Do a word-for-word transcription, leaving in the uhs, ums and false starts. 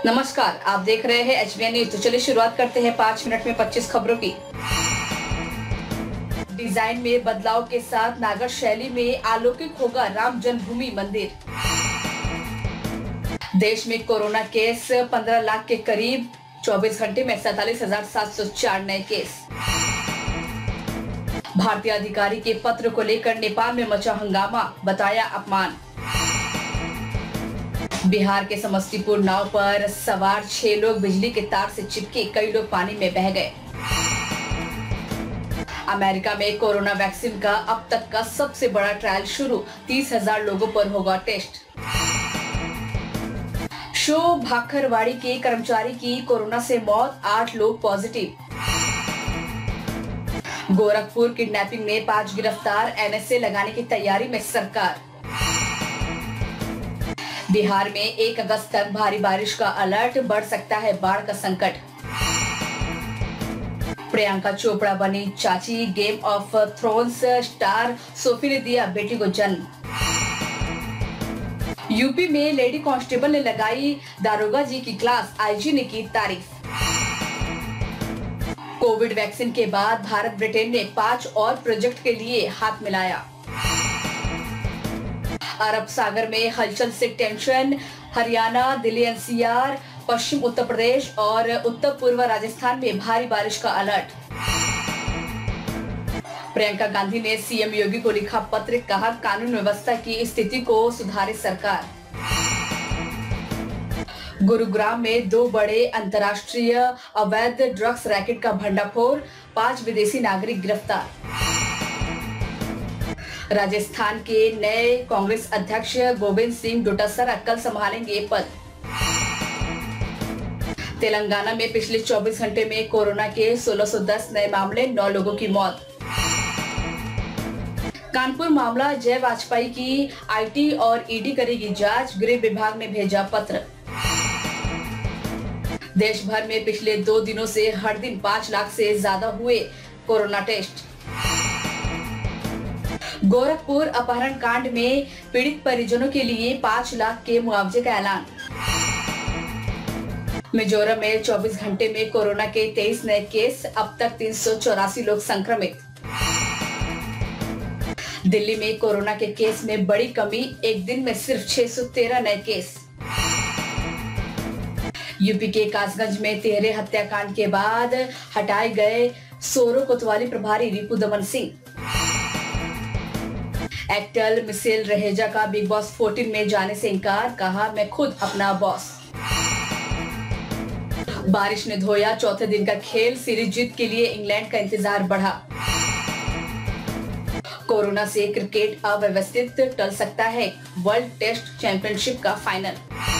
नमस्कार, आप देख रहे हैं एच बी एन न्यूज। तो चलिए शुरुआत करते हैं पाँच मिनट में पच्चीस खबरों की। डिजाइन में बदलाव के साथ नागर शैली में अलौकिक होगा राम जन्मभूमि मंदिर। देश में कोरोना केस पंद्रह लाख के करीब, चौबीस घंटे में सैतालीस हजार सात सौ चार नए केस। भारतीय अधिकारी के पत्र को लेकर नेपाल में मचा हंगामा, बताया अपमान। बिहार के समस्तीपुर नाव पर सवार छह लोग बिजली के तार से चिपके, कई लोग पानी में बह गए। अमेरिका में कोरोना वैक्सीन का अब तक का सबसे बड़ा ट्रायल शुरू, तीस हजार लोगों पर होगा टेस्ट। शो भाखरवाड़ी के कर्मचारी की कोरोना से मौत, आठ लोग पॉजिटिव। गोरखपुर किडनैपिंग में पांच गिरफ्तार, एन एस ए लगाने की तैयारी में सरकार। बिहार में एक अगस्त तक भारी बारिश का अलर्ट, बढ़ सकता है बाढ़ का संकट। प्रियंका चोपड़ा बनी चाची, Game of Thrones star Sophie ने दिया बेटी को जन्म। यूपी में लेडी कांस्टेबल ने लगाई दारोगा जी की क्लास, आई जी ने की तारीफ। कोविड वैक्सीन के बाद भारत ब्रिटेन ने पांच और प्रोजेक्ट के लिए हाथ मिलाया। अरब सागर में हलचल से tension, Haryana, Delhi N C R, पश्चिम उत्तर प्रदेश और उत्तर पूर्व राजस्थान में भारी बारिश का अलर्ट। प्रियंका गांधी ने सी एम योगी को लिखा पत्र, कहा कानून व्यवस्था की स्थिति को सुधारे सरकार। गुरुग्राम में दो बड़े अंतर्राष्ट्रीय अवैध ड्रग्स रैकेट का भंडाफोड़, पांच विदेशी नागरिक गिरफ्तार। राजस्थान के नए कांग्रेस अध्यक्ष गोविंद सिंह डोटासरा कल संभालेंगे पद। तेलंगाना में पिछले चौबीस घंटे में कोरोना के सोलह सौ दस नए मामले, नौ लोगों की मौत। कानपुर मामला, जय वाजपेयी की आई टी और ई डी करेगी जांच, गृह विभाग ने भेजा पत्र। देश भर में पिछले दो दिनों से हर दिन पाँच लाख से ज्यादा हुए कोरोना टेस्ट। गोरखपुर अपहरण कांड में पीड़ित परिजनों के लिए पाँच लाख के मुआवजे का ऐलान। मिजोरम में चौबीस घंटे में कोरोना के तेईस नए केस, अब तक तीन सौ चौरासी लोग संक्रमित। दिल्ली में कोरोना के केस में बड़ी कमी, एक दिन में सिर्फ छह सौ तेरह नए केस। यूपी के कासगंज में तिहरे हत्याकांड के बाद हटाए गए सोरो कोतवाली प्रभारी रिपु दमन सिंह। एक्टर मिशेल रहेजा का बिग बॉस चौदह में जाने से इनकार, कहा मैं खुद अपना बॉस। बारिश ने धोया चौथे दिन का खेल, सीरीज जीत के लिए इंग्लैंड का इंतजार बढ़ा। कोरोना से क्रिकेट अव्यवस्थित, टल सकता है वर्ल्ड टेस्ट चैंपियनशिप का फाइनल।